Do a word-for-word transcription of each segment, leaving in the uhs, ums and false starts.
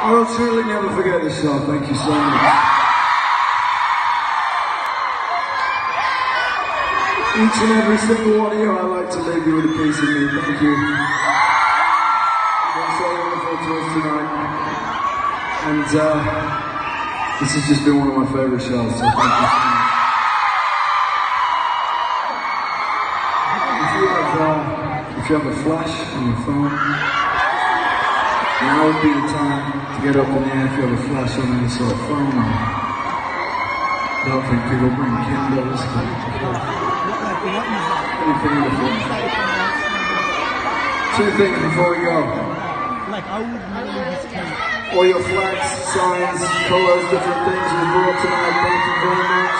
I will truly never forget this show. Thank you so much. Each and every single one of you, I'd like to leave you with a piece of me. Thank you. You've been so wonderful to us tonight. And uh, this has just been one of my favourite shows, so thank you so much. If you have, uh, if you have a flash on your phone, now would be the time to get up in the air if you have a flash on any sort of phone. Or I don't think people bring Kindles. Anything in the phone. Two things before we go. All your flags, signs, colours, different things we brought tonight. Thank you very much.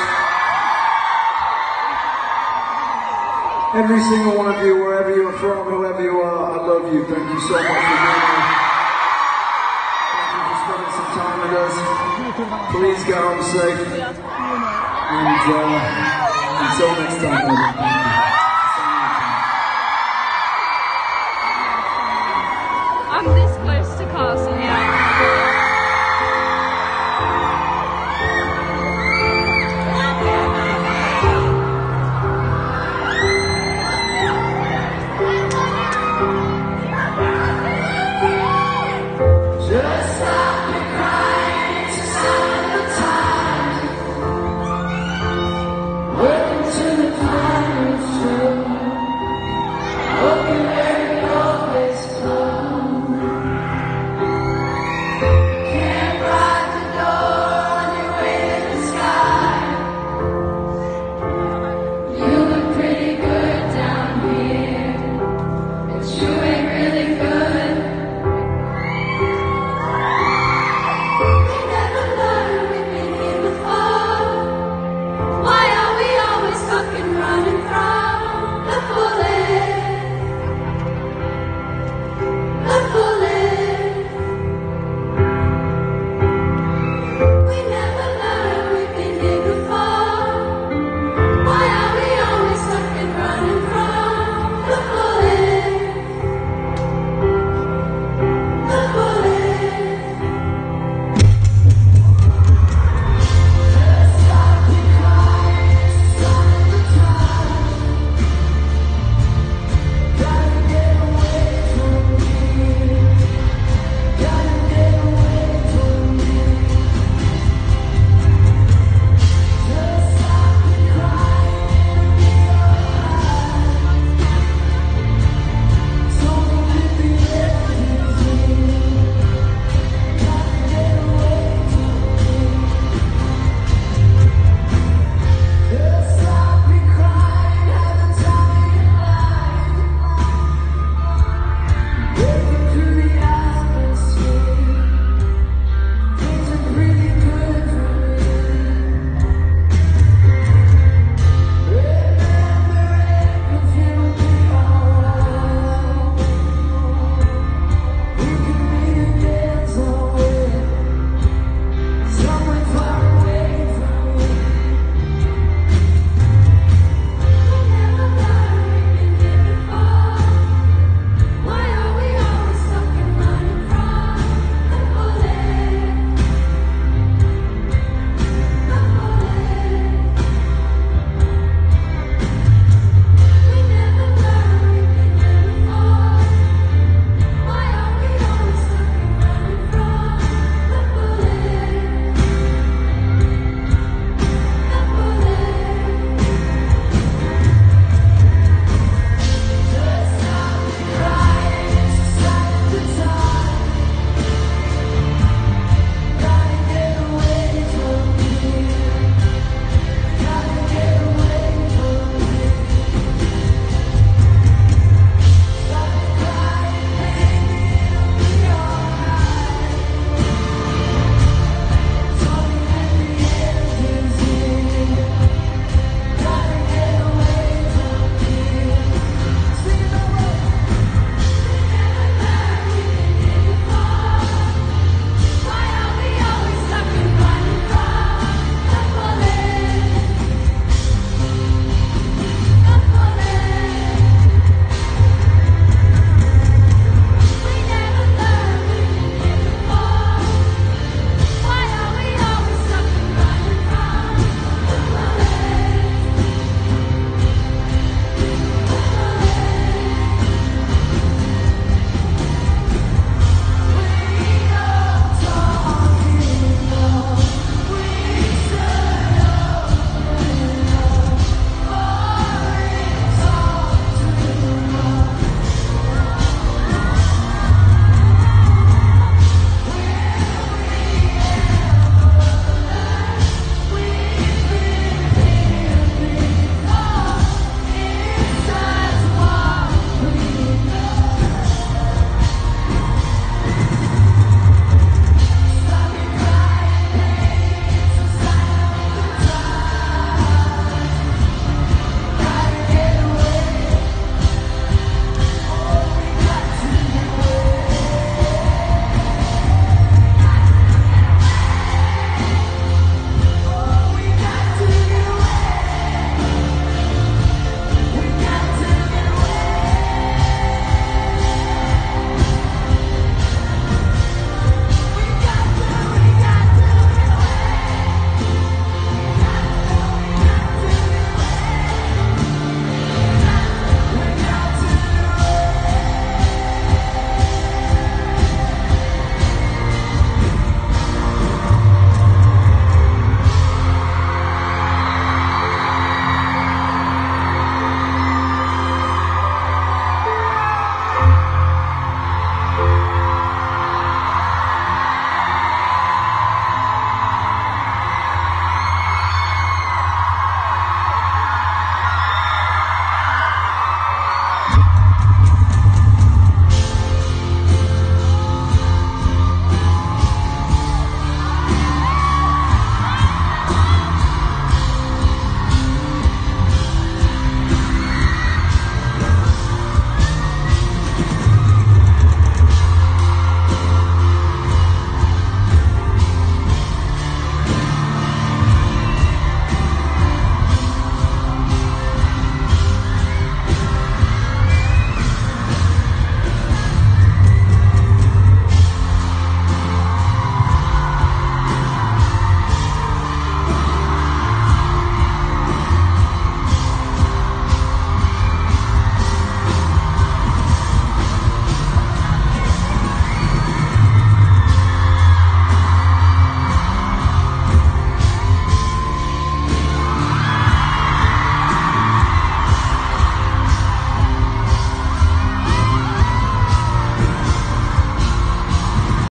Every single one of you, wherever you are from, whoever you are, I love you. Thank you so much for being here. Spending some time with us. Please go home safe. And uh, until next time, everyone.